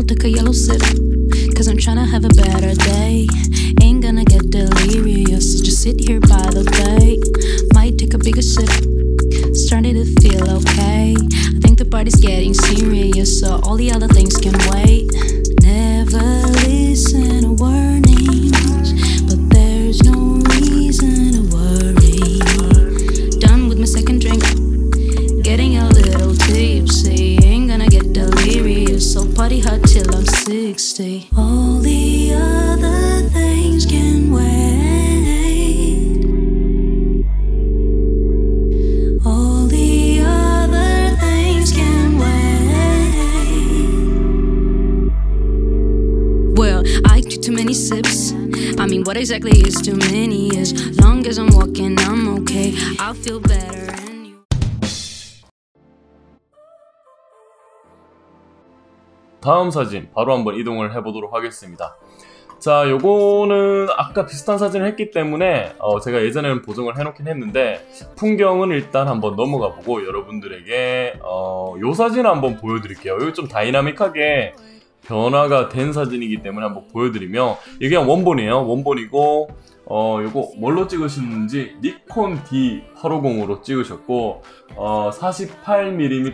take a yellow sip, cause I'm tryna have a better day. Ain't gonna get delirious, so just sit here by the bay. Might take a bigger sip, starting to feel okay. I think the party's getting serious, so all the other things can wait. Never listen to warnings, but there's no reason to worry. Done with my second drink, getting a little tipsy. Ain't gonna get delirious, so party hard till I'm 60. All the other things can wait. All the other things can wait. Well, I took too many sips. I mean, what exactly is too many? As long as I'm walking, I'm okay. I'll feel better. 다음 사진 바로 한번 이동을 해보도록 하겠습니다. 자, 요거는 아까 비슷한 사진을 했기 때문에 제가 예전에는 보정을 해놓긴 했는데 풍경은 일단 한번 넘어가 보고 여러분들에게 요 사진 한번 보여드릴게요. 이거 좀 다이나믹하게 변화가 된 사진이기 때문에 한번 보여드리며 이게 그냥 원본이에요. 원본이고 요거 뭘로 찍으셨는지 니콘 D850으로 찍으셨고 48mm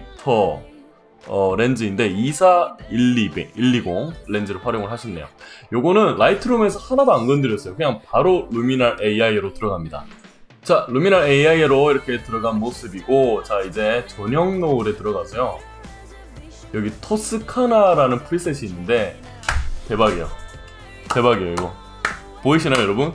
렌즈인데 24120 렌즈를 활용을 하셨네요. 요거는 라이트룸에서 하나도 안 건드렸어요. 그냥 바로 루미날 AI로 들어갑니다. 자, 루미날 AI로 이렇게 들어간 모습이고, 자, 이제 전용 노을에 들어가서요. 여기 토스카나라는 프리셋이 있는데 대박이에요. 대박이에요. 이거 보이시나요, 여러분?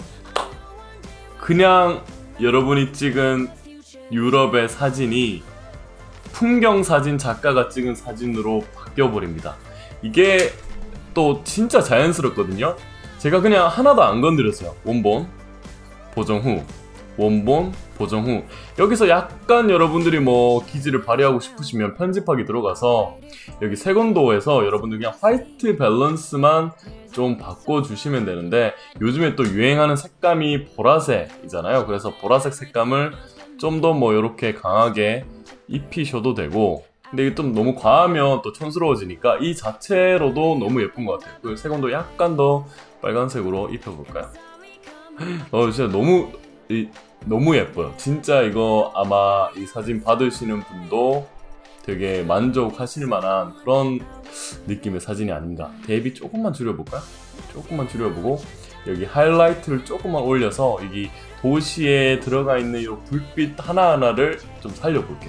그냥 여러분이 찍은 유럽의 사진이 풍경사진 작가가 찍은 사진으로 바뀌어버립니다. 이게 또 진짜 자연스럽거든요. 제가 그냥 하나도 안 건드렸어요. 원본, 보정 후, 원본, 보정 후. 여기서 약간 여러분들이 뭐 기질을 발휘하고 싶으시면 편집하기 들어가서 여기 색온도에서 여러분들 그냥 화이트 밸런스만 좀 바꿔주시면 되는데, 요즘에 또 유행하는 색감이 보라색이잖아요. 그래서 보라색 색감을 좀 더 뭐 이렇게 강하게 입히셔도 되고, 근데 이게 좀 너무 과하면 또 촌스러워지니까 이 자체로도 너무 예쁜 것 같아요. 그 색온도 약간 더 빨간색으로 입혀볼까요? 진짜 너무 예뻐요. 진짜 이거 아마 이 사진 받으시는 분도 되게 만족하실 만한 그런 느낌의 사진이 아닌가. 대비 조금만 줄여볼까요? 조금만 줄여보고 여기 하이라이트를 조금만 올려서 여기 도시에 들어가 있는 이 불빛 하나하나를 좀 살려볼게요.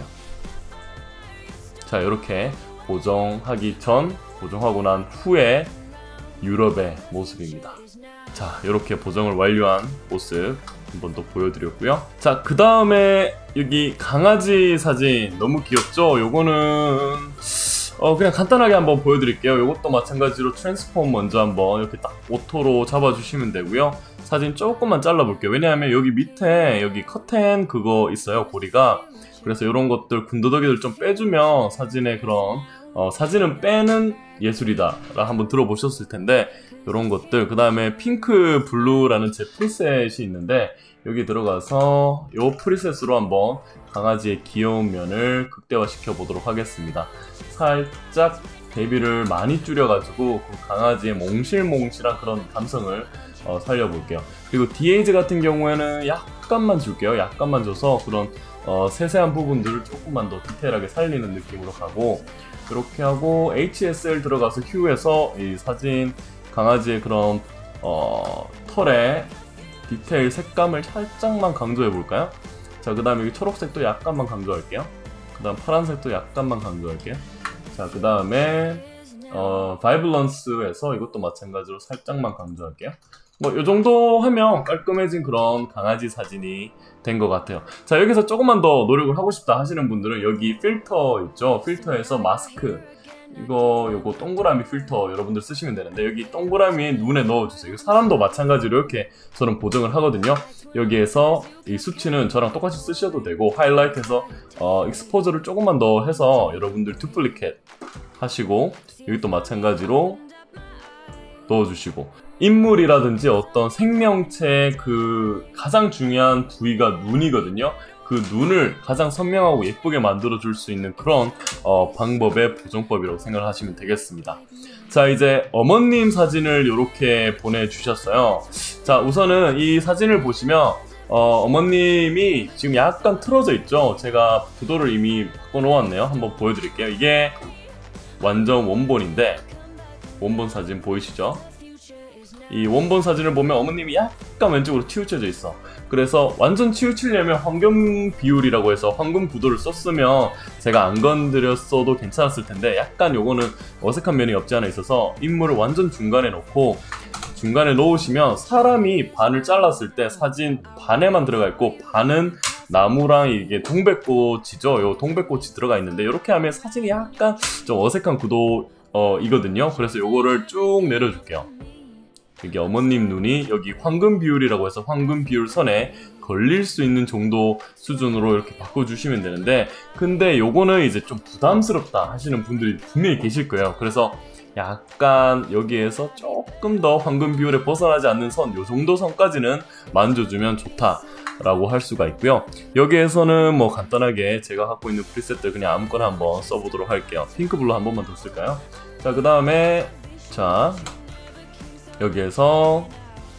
자, 이렇게 보정하기 전, 보정하고 난 후에 유럽의 모습입니다. 자, 이렇게 보정을 완료한 모습 한번 또 보여드렸고요. 자, 그 다음에 여기 강아지 사진 너무 귀엽죠? 요거는 그냥 간단하게 한번 보여드릴게요. 요것도 마찬가지로 트랜스폼 먼저 한번 이렇게 딱 오토로 잡아주시면 되고요. 사진 조금만 잘라볼게요. 왜냐하면 여기 밑에 여기 커튼 그거 있어요, 고리가. 그래서 이런 것들 군더더기들 좀 빼주면 사진의 그런 사진은 빼는 예술이다 라 한번 들어보셨을 텐데, 이런 것들. 그 다음에 핑크 블루라는 제 프리셋이 있는데 여기 들어가서 이 프리셋으로 한번 강아지의 귀여운 면을 극대화시켜 보도록 하겠습니다. 살짝 대비를 많이 줄여가지고 그 강아지의 몽실몽실한 그런 감성을 살려볼게요. 그리고 디에이즈 같은 경우에는 약간만 줄게요. 약간만 줘서 그런 세세한 부분들을 조금만 더 디테일하게 살리는 느낌으로 가고, 이렇게 하고 HSL 들어가서 휴에서 이 사진 강아지의 그런 털의 디테일 색감을 살짝만 강조해 볼까요? 자, 그 다음에 여기 초록색도 약간만 강조할게요. 그 다음 파란색도 약간만 강조할게요. 자, 그 다음에 바이블런스에서 이것도 마찬가지로 살짝만 강조할게요. 뭐 요정도 하면 깔끔해진 그런 강아지 사진이 된 것 같아요. 자, 여기서 조금만 더 노력을 하고 싶다 하시는 분들은 여기 필터 있죠? 필터에서 마스크, 요거 동그라미 필터 여러분들 쓰시면 되는데, 여기 동그라미에 눈에 넣어주세요. 사람도 마찬가지로 이렇게 저는 보정을 하거든요. 여기에서 이 수치는 저랑 똑같이 쓰셔도 되고, 하이라이트해서 익스포저를 조금만 더 해서 여러분들 듀플리켓 하시고, 여기 또 마찬가지로 넣어주시고, 인물이라든지 어떤 생명체의 그 가장 중요한 부위가 눈이거든요. 그 눈을 가장 선명하고 예쁘게 만들어 줄 수 있는 그런 방법의 보정법이라고 생각하시면 되겠습니다. 자, 이제 어머님 사진을 이렇게 보내주셨어요. 자, 우선은 이 사진을 보시면 어머님이 지금 약간 틀어져 있죠. 제가 구도를 이미 바꿔놓았네요. 한번 보여드릴게요. 이게 완전 원본인데, 원본 사진 보이시죠? 이 원본 사진을 보면 어머님이 약간 왼쪽으로 치우쳐져 있어. 그래서 완전 치우치려면 황금 비율이라고 해서 황금 구도를 썼으면 제가 안 건드렸어도 괜찮았을 텐데, 약간 요거는 어색한 면이 없지 않아 있어서 인물을 완전 중간에 놓고, 중간에 놓으시면 사람이 반을 잘랐을 때 사진 반에만 들어가 있고 반은 나무랑 이게 동백꽃이죠. 요 동백꽃이 들어가 있는데, 이렇게 하면 사진이 약간 좀 어색한 구도이거든요. 그래서 요거를 쭉 내려줄게요. 여기 어머님 눈이 여기 황금 비율이라고 해서 황금 비율 선에 걸릴 수 있는 정도 수준으로 이렇게 바꿔주시면 되는데, 근데 요거는 이제 좀 부담스럽다 하시는 분들이 분명히 계실 거예요. 그래서 약간 여기에서 조금 더 황금 비율에 벗어나지 않는 선, 요 정도 선까지는 만져주면 좋다라고 할 수가 있고요. 여기에서는 뭐 간단하게 제가 갖고 있는 프리셋들 그냥 아무거나 한번 써보도록 할게요. 핑크 블루 한 번만 더 쓸까요? 자, 그 다음에 자, 여기에서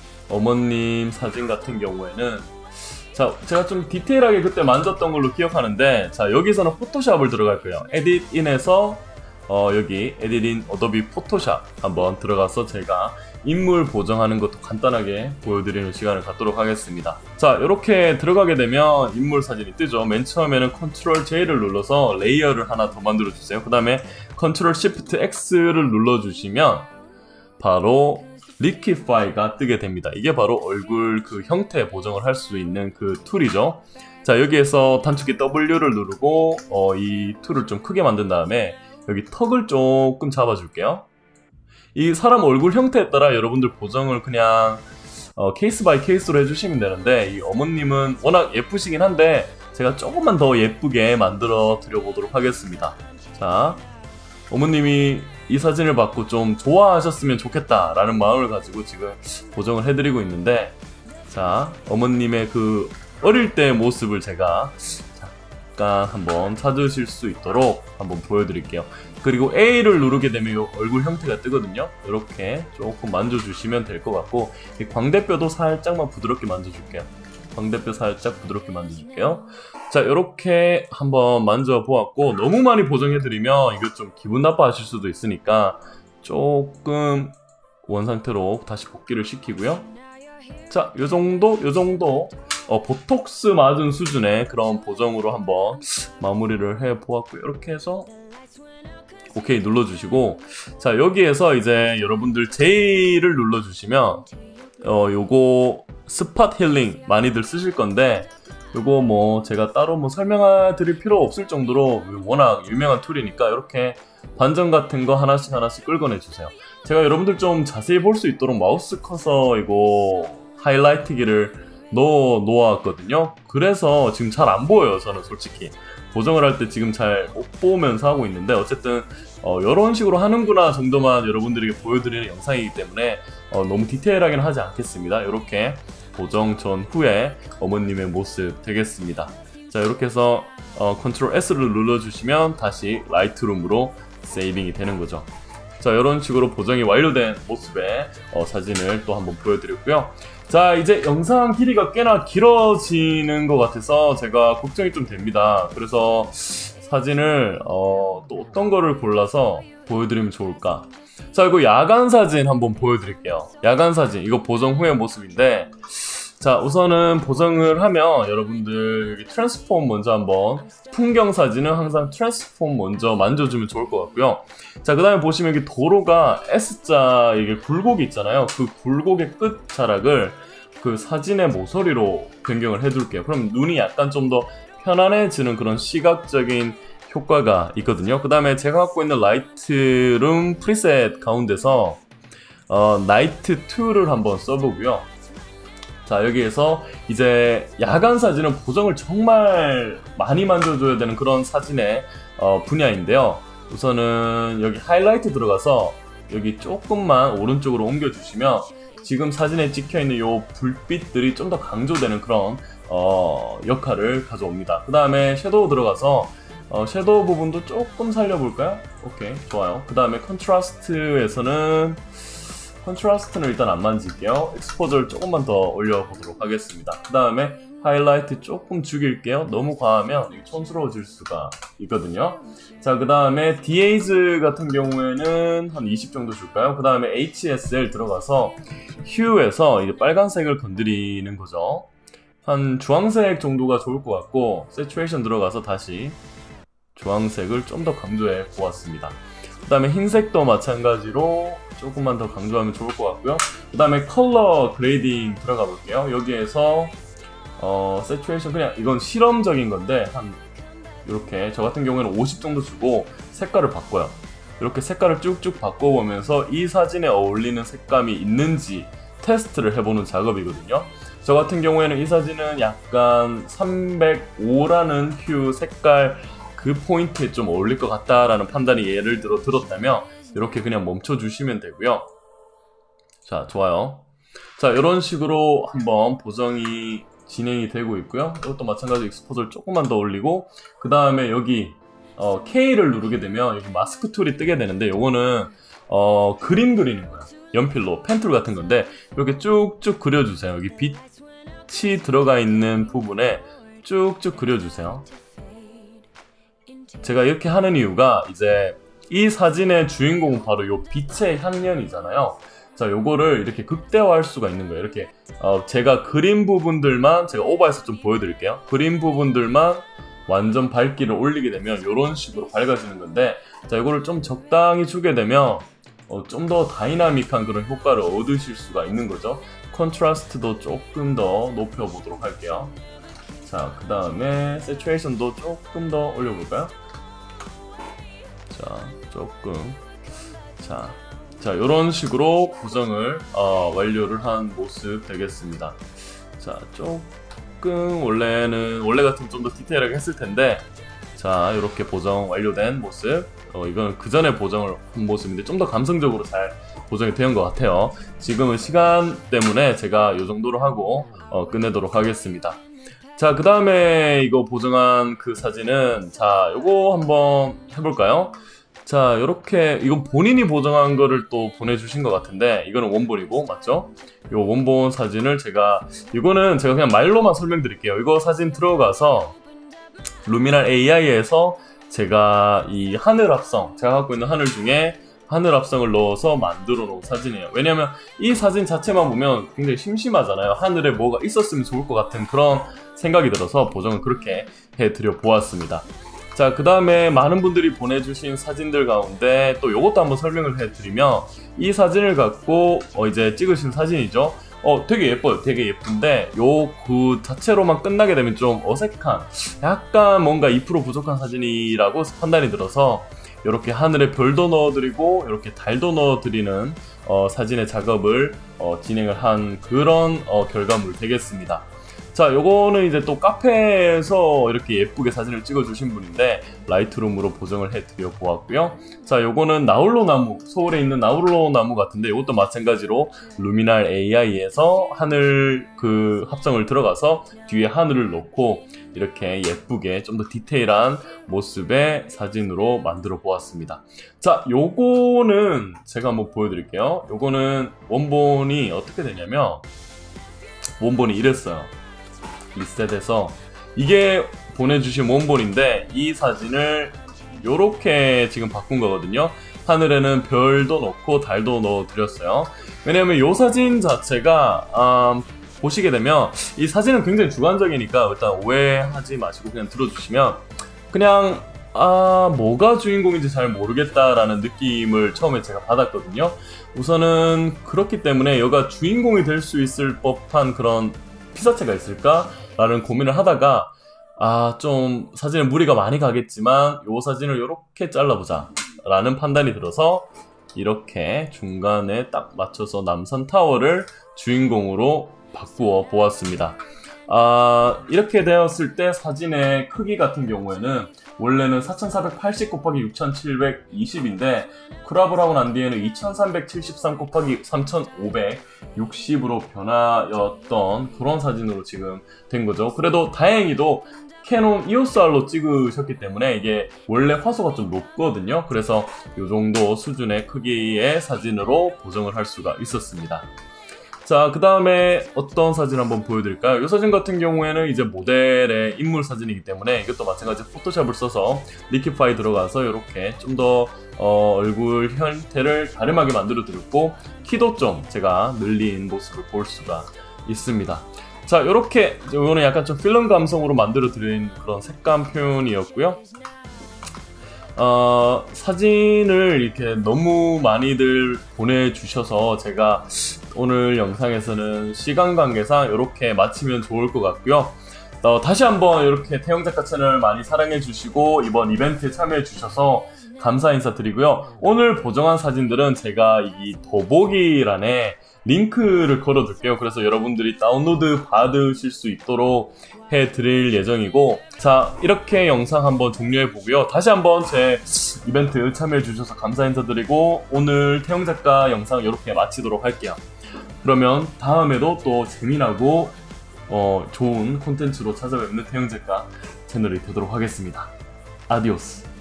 어머님 사진 같은 경우에는, 자, 제가 좀 디테일하게 그때 만졌던 걸로 기억하는데, 자, 여기서는 포토샵을 들어갈 거예요. 에딧인에서 여기 에딧인 어도비 포토샵 한번 들어가서 제가 인물 보정하는 것도 간단하게 보여드리는 시간을 갖도록 하겠습니다. 자, 이렇게 들어가게 되면 인물 사진이 뜨죠. 맨 처음에는 컨트롤 J를 눌러서 레이어를 하나 더 만들어 주세요. 그 다음에 컨트롤 Shift X를 눌러주시면 바로 리퀴파이가 뜨게 됩니다. 이게 바로 얼굴 그 형태 보정을 할 수 있는 그 툴이죠. 자, 여기에서 단축키 W를 누르고 이 툴을 좀 크게 만든 다음에 여기 턱을 조금 잡아줄게요. 이 사람 얼굴 형태에 따라 여러분들 보정을 그냥 케이스 바이 케이스로 해주시면 되는데, 이 어머님은 워낙 예쁘시긴 한데 제가 조금만 더 예쁘게 만들어 드려보도록 하겠습니다. 자, 어머님이 이 사진을 받고 좀 좋아하셨으면 좋겠다라는 마음을 가지고 지금 보정을 해드리고 있는데, 자, 어머님의 그 어릴 때 모습을 제가 잠깐 한번 찾으실 수 있도록 한번 보여드릴게요. 그리고 A를 누르게 되면 이 얼굴 형태가 뜨거든요. 이렇게 조금 만져주시면 될 것 같고, 이 광대뼈도 살짝만 부드럽게 만져줄게요. 광대뼈 살짝 부드럽게 만져줄게요. 자, 이렇게 한번 만져보았고, 너무 많이 보정해드리면 이거 좀 기분 나빠하실 수도 있으니까 조금 원상태로 다시 복귀를 시키고요. 자, 요정도 보톡스 맞은 수준의 그런 보정으로 한번 마무리를 해보았고요. 이렇게 해서 오케이 눌러주시고, 자, 여기에서 이제 여러분들 J를 눌러주시면 요거 스팟 힐링 많이들 쓰실 건데, 요거 뭐 제가 따로 뭐 설명드릴 필요 없을 정도로 워낙 유명한 툴이니까 이렇게 반전 같은 거 하나씩 끌어내 주세요. 제가 여러분들 좀 자세히 볼 수 있도록 마우스 커서 이거 하이라이트기를 넣어 놓았거든요. 그래서 지금 잘 안 보여요. 저는 솔직히 보정을 할 때 지금 잘 못 보면서 하고 있는데, 어쨌든 이런 식으로 하는구나 정도만 여러분들에게 보여드리는 영상이기 때문에 너무 디테일하게는 하지 않겠습니다. 이렇게 보정 전 후에 어머님의 모습 되겠습니다. 자, 이렇게 해서 컨트롤 S를 눌러주시면 다시 라이트룸으로 세이빙이 되는 거죠. 자, 이런 식으로 보정이 완료된 모습의 사진을 또 한번 보여드렸고요. 자, 이제 영상 길이가 꽤나 길어지는 것 같아서 제가 걱정이 좀 됩니다. 그래서 사진을 또 어떤 거를 골라서 보여드리면 좋을까? 자, 이거 야간 사진 한번 보여드릴게요. 야간 사진, 이거 보정 후의 모습인데, 자, 우선은 보정을 하면 여러분들 여기 트랜스폼 먼저 한번, 풍경 사진은 항상 트랜스폼 먼저 만져주면 좋을 것 같고요. 자, 그 다음에 보시면 여기 도로가 S자 이게 굴곡이 있잖아요. 그 굴곡의 끝 자락을 그 사진의 모서리로 변경을 해둘게요. 그럼 눈이 약간 좀 더 편안해지는 그런 시각적인 효과가 있거든요. 그 다음에 제가 갖고 있는 라이트룸 프리셋 가운데서 나이트 2를 한번 써보고요. 자, 여기에서 이제 야간 사진은 보정을 정말 많이 만져줘야 되는 그런 사진의 분야인데요. 우선은 여기 하이라이트 들어가서 여기 조금만 오른쪽으로 옮겨주시면 지금 사진에 찍혀있는 요 불빛들이 좀 더 강조되는 그런 역할을 가져옵니다. 그 다음에 섀도우 들어가서 섀도우 부분도 조금 살려볼까요? 오케이, 좋아요. 그 다음에 컨트라스트에서는 컨트라스트는 일단 안 만질게요. 익스포저를 조금만 더 올려보도록 하겠습니다. 그 다음에 하이라이트 조금 죽일게요. 너무 과하면 이게 촌스러워질 수가 있거든요. 자, 그 다음에 디에이즈 같은 경우에는 한 20 정도 줄까요? 그 다음에 HSL 들어가서 휴에서 이제 빨간색을 건드리는 거죠. 한 주황색 정도가 좋을 것 같고, 세츄레이션 들어가서 다시 주황색을 좀 더 강조해 보았습니다. 그 다음에 흰색도 마찬가지로 조금만 더 강조하면 좋을 것 같고요. 그 다음에 컬러 그레이딩 들어가 볼게요. 여기에서 세츄레이션 그냥 이건 실험적인 건데 한 이렇게 저 같은 경우에는 50 정도 주고 색깔을 바꿔요. 이렇게 색깔을 쭉쭉 바꿔보면서 이 사진에 어울리는 색감이 있는지 테스트를 해보는 작업이거든요. 저 같은 경우에는 이 사진은 약간 305라는 휴 색깔 그 포인트에 좀 어울릴 것 같다라는 판단이 예를 들어 들었다면 이렇게 그냥 멈춰주시면 되고요. 자, 좋아요. 자, 이런 식으로 한번 보정이 진행이 되고 있고요. 이것도 마찬가지로 익스포저를 조금만 더 올리고, 그 다음에 여기 K를 누르게 되면 여기 마스크 툴이 뜨게 되는데, 요거는 그림 그리는 거예요. 연필로 펜툴 같은 건데 이렇게 쭉쭉 그려주세요. 여기 빛이 들어가 있는 부분에 쭉쭉 그려주세요. 제가 이렇게 하는 이유가 이제 이 사진의 주인공은 바로 요 빛의 향연이잖아요. 자, 요거를 이렇게 극대화할 수가 있는 거예요. 이렇게 제가 그린 부분들만 제가 오버해서 좀 보여드릴게요. 그린 부분들만 완전 밝기를 올리게 되면 이런 식으로 밝아지는 건데, 자, 이거를 좀 적당히 주게 되면 좀 더 다이나믹한 그런 효과를 얻으실 수가 있는 거죠. 컨트라스트도 조금 더 높여보도록 할게요. 자, 그 다음에 세츄레이션도 조금 더 올려볼까요? 자, 조금. 자, 이런 식으로 보정을 완료를 한 모습 되겠습니다. 자, 조금 원래 같으면 좀 더 디테일하게 했을 텐데, 자, 이렇게 보정 완료된 모습. 이건 그 전에 보정을 한 모습인데 좀 더 감성적으로 잘 보정이 된 것 같아요. 지금은 시간 때문에 제가 이 정도로 하고 끝내도록 하겠습니다. 자, 그 다음에 이거 보정한 그 사진은, 자, 요거 한번 해볼까요? 자, 요렇게 이건 본인이 보정한 거를 또 보내주신 것 같은데, 이거는 원본이고 맞죠? 요 원본 사진을 이거는 제가 그냥 말로만 설명드릴게요. 이거 사진 들어가서 루미날 AI에서 제가 이 하늘 합성, 제가 갖고 있는 하늘 중에 하늘 합성을 넣어서 만들어 놓은 사진이에요. 왜냐면 이 사진 자체만 보면 굉장히 심심하잖아요. 하늘에 뭐가 있었으면 좋을 것 같은 그런 생각이 들어서 보정을 그렇게 해드려 보았습니다. 자, 그 다음에 많은 분들이 보내주신 사진들 가운데 또 요것도 한번 설명을 해드리면, 이 사진을 갖고 이제 찍으신 사진이죠. 되게 예뻐요. 되게 예쁜데 그 자체로만 끝나게 되면 좀 어색한, 약간 뭔가 2% 부족한 사진이라고 판단이 들어서 이렇게 하늘에 별도 넣어드리고 이렇게 달도 넣어드리는 사진의 작업을 진행을 한 그런 결과물 되겠습니다. 자, 요거는 이제 또 카페에서 이렇게 예쁘게 사진을 찍어주신 분인데 라이트룸으로 보정을 해드려 보았고요. 자, 요거는 나홀로 나무, 서울에 있는 나홀로 나무 같은데 이것도 마찬가지로 루미날 AI에서 하늘 그 합성을 들어가서 뒤에 하늘을 넣고 이렇게 예쁘게 좀 더 디테일한 모습의 사진으로 만들어 보았습니다. 자, 요거는 제가 한번 보여드릴게요. 요거는 원본이 어떻게 되냐면, 원본이 이랬어요. 리셋해서 이게 보내주신 원본인데 이 사진을 요렇게 지금 바꾼 거거든요. 하늘에는 별도 넣고 달도 넣어드렸어요. 왜냐면 이 사진 자체가 보시게 되면 이 사진은 굉장히 주관적이니까 일단 오해하지 마시고 그냥 들어주시면, 그냥 뭐가 주인공인지 잘 모르겠다라는 느낌을 처음에 제가 받았거든요. 우선은 그렇기 때문에 얘가 주인공이 될 수 있을 법한 그런 피사체가 있을까? 라는 고민을 하다가 좀 사진에 무리가 많이 가겠지만 이 사진을 이렇게 잘라보자 라는 판단이 들어서 이렇게 중간에 딱 맞춰서 남산타워를 주인공으로 바꾸어 보았습니다. 이렇게 되었을 때 사진의 크기 같은 경우에는 원래는 4480 곱하기 6720인데 크롭을 하고 난 뒤에는 2373 곱하기 3560으로 변화였던 그런 사진으로 지금 된 거죠. 그래도 다행히도 캐논 EOSR로 찍으셨기 때문에 이게 원래 화소가 좀 높거든요. 그래서 이 정도 수준의 크기의 사진으로 보정을 할 수가 있었습니다. 자, 그 다음에 어떤 사진 한번 보여드릴까요? 이 사진 같은 경우에는 이제 모델의 인물 사진이기 때문에 이것도 마찬가지 포토샵을 써서 리키파이 들어가서 이렇게 좀 더 얼굴 형태를 가름하게 만들어 드렸고 키도 좀 제가 늘린 모습을 볼 수가 있습니다. 자, 요렇게 이거는 약간 좀 필름 감성으로 만들어 드린 그런 색감 표현이었고요. 사진을 이렇게 너무 많이들 보내주셔서 제가 오늘 영상에서는 시간 관계상 이렇게 마치면 좋을 것 같고요. 다시 한번 이렇게 태영 작가 채널 많이 사랑해 주시고 이번 이벤트에 참여해 주셔서 감사 인사드리고요. 오늘 보정한 사진들은 제가 이 더보기란에 링크를 걸어둘게요. 그래서 여러분들이 다운로드 받으실 수 있도록 해드릴 예정이고, 자, 이렇게 영상 한번 종료해 보고요. 다시 한번 제 이벤트 참여해 주셔서 감사 인사드리고 오늘 태영 작가 영상 이렇게 마치도록 할게요. 그러면 다음에도 또 재미나고 좋은 콘텐츠로 찾아뵙는 태영 작가 채널이 되도록 하겠습니다. 아디오스.